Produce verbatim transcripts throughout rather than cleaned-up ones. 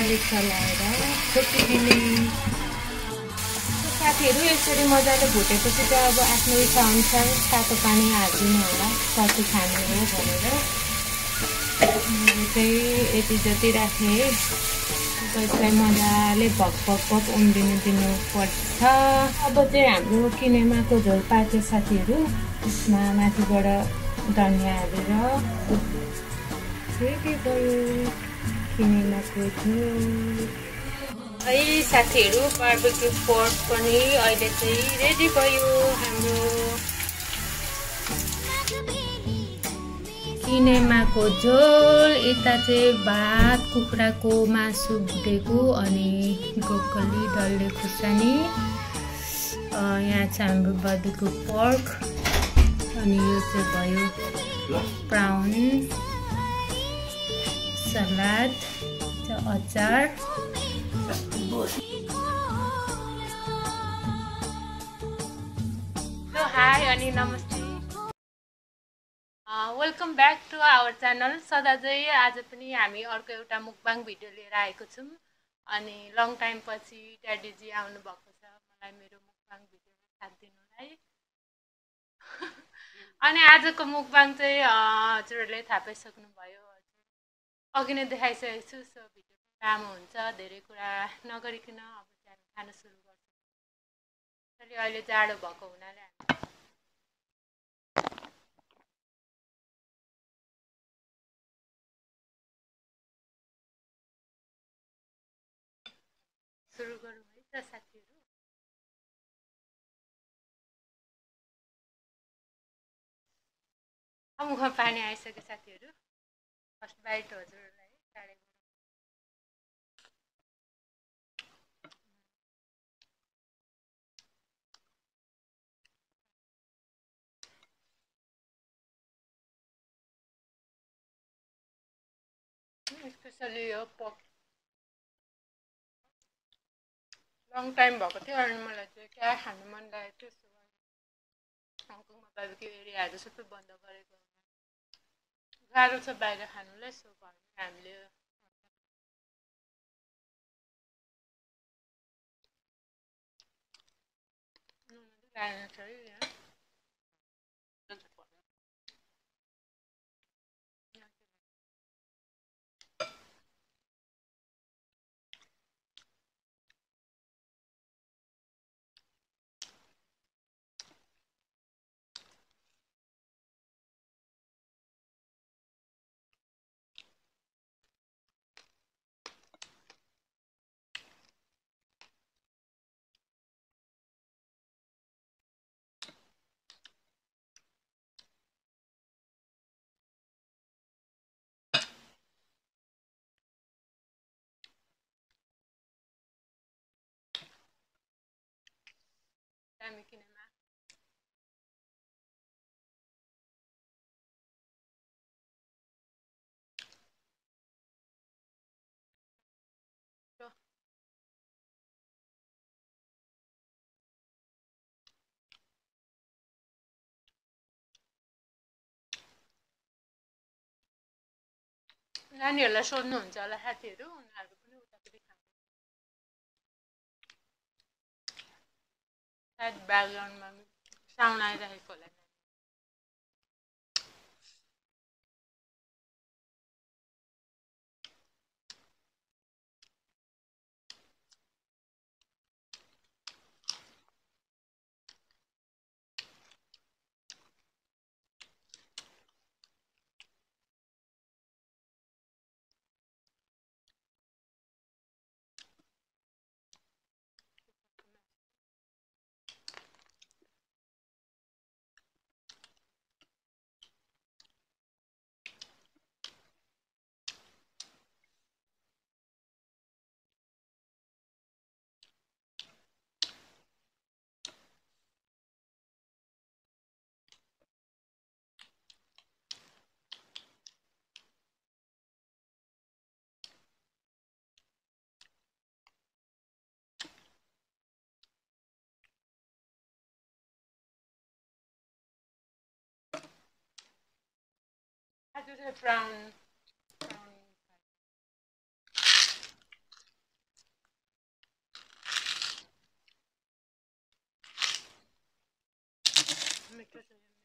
मजाले चलाएर छोपिदिने। साथीहरू यसरी मजाले भुटेपछि चाहिँ अब आफ्नो इच्छा अनुसार तातो पानी हालिदिनु होला कति खाने हो भनेर। मैले चाहिँ यति जति राखेँ है। त्यसलाई मजाले भक भक भक उम्लिनु दिनुपर्छ। अब चाहिँ हाम्रो किनेमाको झोल पाक्यो साथीहरू। त्यसमा माथिबाट धनियाँ हालेर रेडी भयो किनेमाको झोल। है साथीहरू बार्बेक्यू पोर्क पनि अहिले चाहिँ रेडी भयो हाम्रो। किनेमाको झोल यता चाहिँ भात कुखुराको मासु भुटेको अनि ब्रोकली डल्ले खुर्सानी। यहाँ चाहिँ हाम्रो बार्बेक्यू पोर्क अनि यो चाहिँ भयो ब्राउन सलाद अचार। हेलो हाई अनि नमस्ते, welcome back to our channel. सदा चाहिँ आज पनि हामी अर्को एउटा मुकबाङ भिडियो लिएर आएको छौँ। अनि लङ टाइम पछि ड्याडीजी आउनु भएको छ मलाई मेरो मुकबाङ भिडियोमा साथ दिनुलाई। अनि आजको मुकबाङ चाहिँ हजुरहरूले थाहा पाइसक्नुभयो। अघि नै देखाइसकेको छु। सो भिडियो लामो हुन्छ, धेरै कुरा नगरिकन अब चाहिँ हामी खान सुरु गर्छौँ। त्यसैले अहिले जाडो भएको हुनाले हामी सुरु गरौँ है त साथीहरू। मुखमा पानी आइसक्यो साथीहरू। फर्स्ट बाइट हजुरहरूलाई टाढे स्पेसली यो पक लङ टाइम भएको थियो अनि मलाई चाहिँ क्या खानु मन लागेको थियो। हङकङमा बाबेक्यू एरियाहरू सबै बन्द गरेको गाह्रो छ बाहिर खानुलाई। सो घरमा हामीले लाने छ है यहाँ। दामी किनेमा नानीहरूलाई सोध्नुहुन्छ होला साथीहरू, उनीहरू पनि उतापट्टि खान्छ। सायद ब्याकग्राउन्डमा साउन्ड आइरहेको होला। आज चाहिँ ब्राउन ब्राउन मिठो छ यो।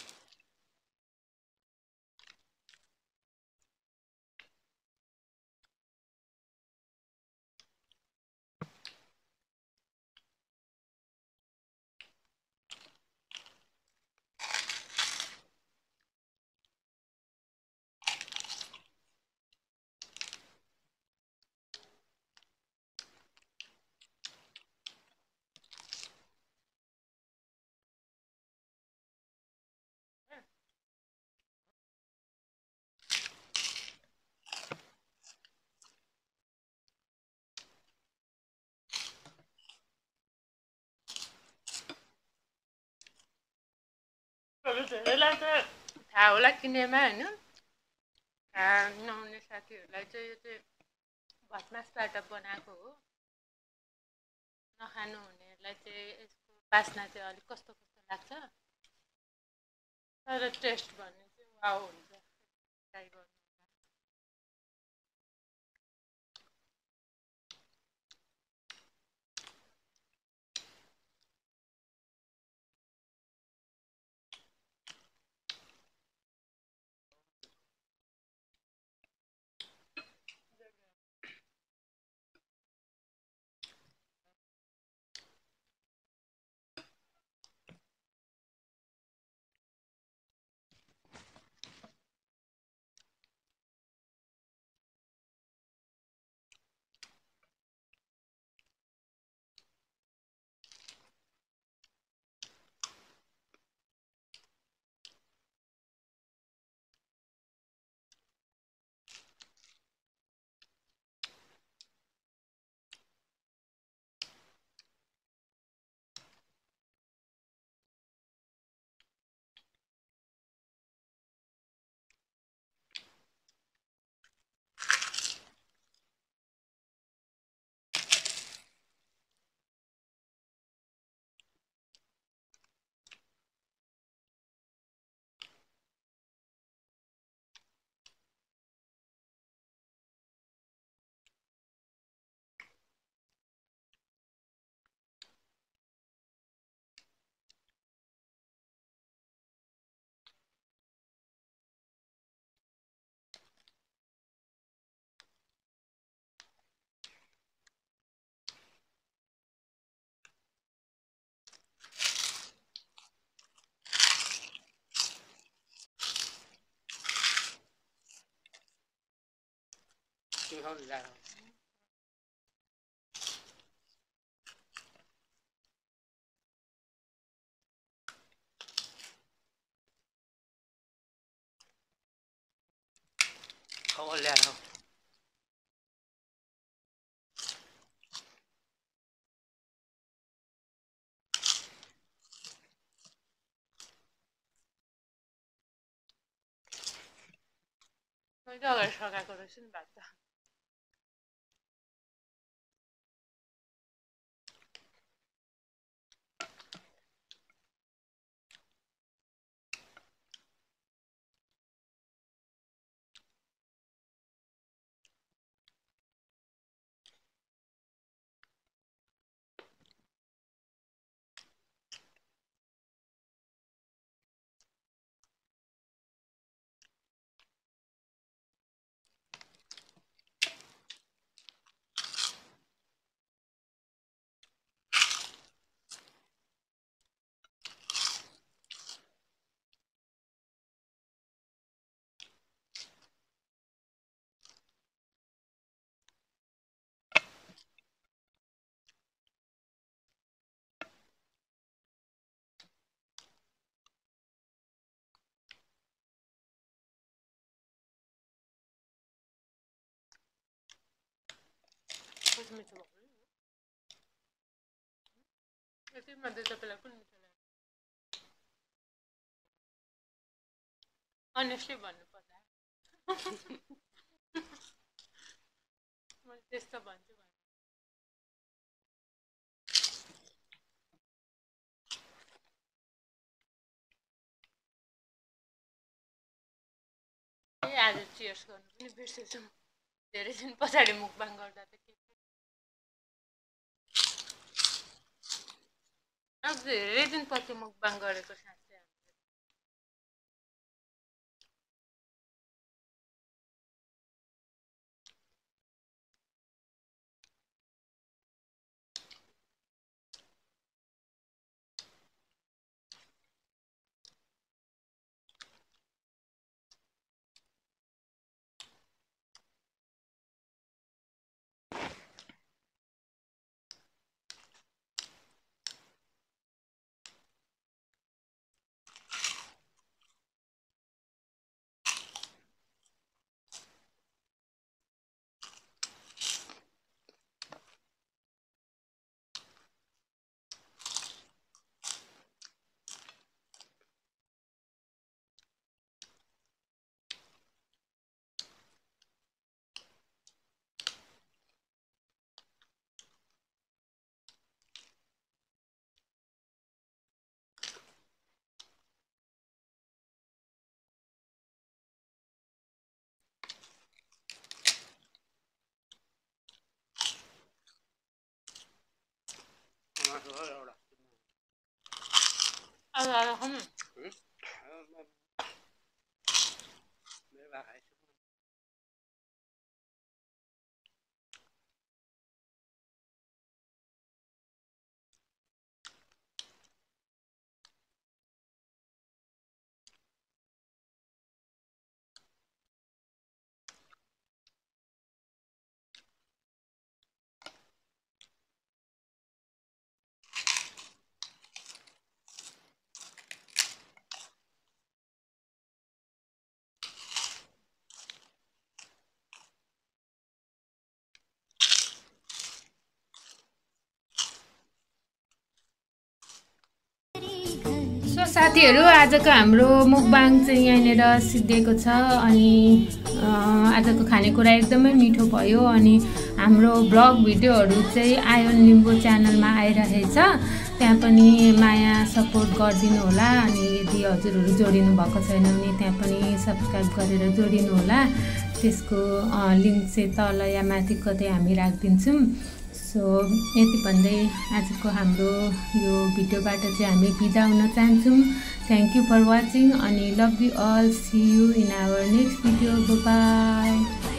धेरैलाई चाहिँ थाहा होला किनेमा होइन, थाहा नहुने साथीहरूलाई चाहिँ यो चाहिँ भटमासबाट बनाएको हो। नखानु हुनेहरूलाई चाहिँ यसको बास्ना चाहिँ अलिक कस्तो कस्तो लाग्छ, तर टेस्ट भन्ने चाहिँ वाउ हुन्छ। ट्राई गर्नु। खबर ल्याएर मैले अगाडि सकाएको रहेछु नि भात त। कति मिठो भएको नि। यति मध्ये तपाईँलाई कुन मिठो लाग्यो? अनेस्टली भन्नु पर्दा मैले त्यस्तो भन्छु भने ए आज चियर्स गर्नु पनि बिर्सेछु। धेरै दिन पछाडि मुकबाङ गर्दा त के अब धेरै दिन पछि मुकबाङ गरेको साँच्चै हामीले सो साथीहरु आजको हाम्रो मुकबाङ चाहिँ यहाँनेर सिद्धिएको छ अनि आजको खानेकुरा एकदमै मिठो भयो अनि हाम्रो ब्लग भिडियोहरु चाहिँ आयोन लिम्बू च्यानलमा आइरहेछ त्यहाँ पनि माया सपोर्ट गरिदिनु होला अनि यदि हजुरहरु जोडिनु भएको छैन भने त्यहाँ पनि सब्स्क्राइब गरेर जोडिनु होला त्यसको लिंक चाहिँ तल या माथि कतै हामी राखिदिन्छौं सो यति भन्दै आजको हाम्रो यो भिडियोबाट चाहिँ हामी बिदा हुन चाहन्छौं थ्यांक यू फर वाचिङ अनि love you all see you in our next video bye by